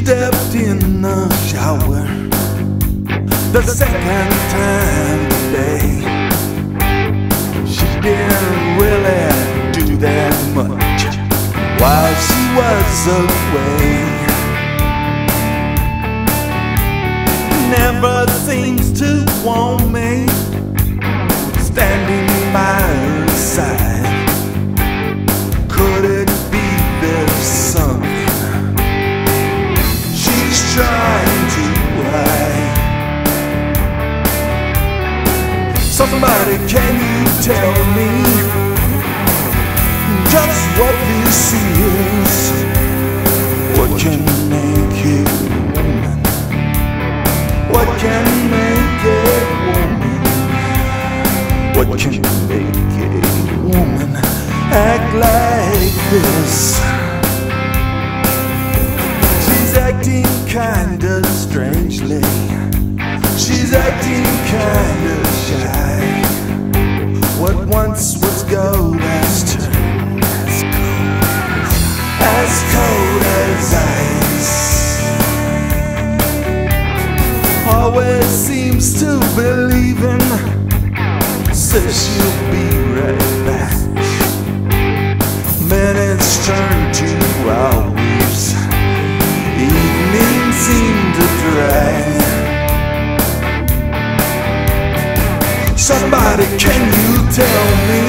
stepped in the shower the second time today. She didn't really do that much while she was away. Never seems to want me standing by her side. Could it be there's something she's trying to hide? Somebody, can you tell me just what this is? What can make it woman? What can make it woman? What can make a woman act like this? She's acting kinda strangely. She's acting kinda shy. What once was gold has turned as cold as ice. Always seems to believe in, says she'll be right back. Minutes turn to hours, evenings seem to drag. Somebody, can you tell me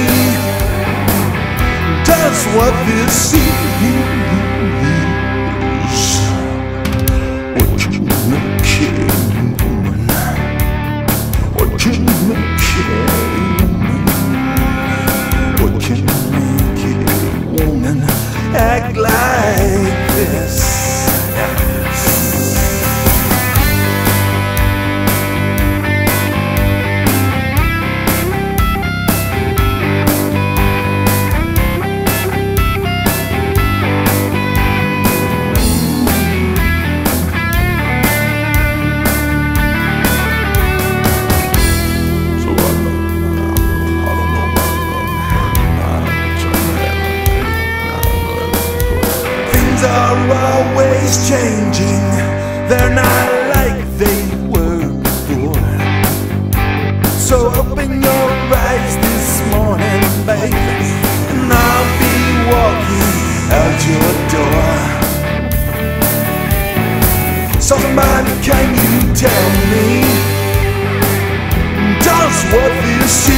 just what this is? What can make a woman? What can make a woman? What can make a woman act like this? Are always changing, they're not like they were before. So open your eyes this morning, baby, and I'll be walking out your door. Somebody, can you tell me just what this is?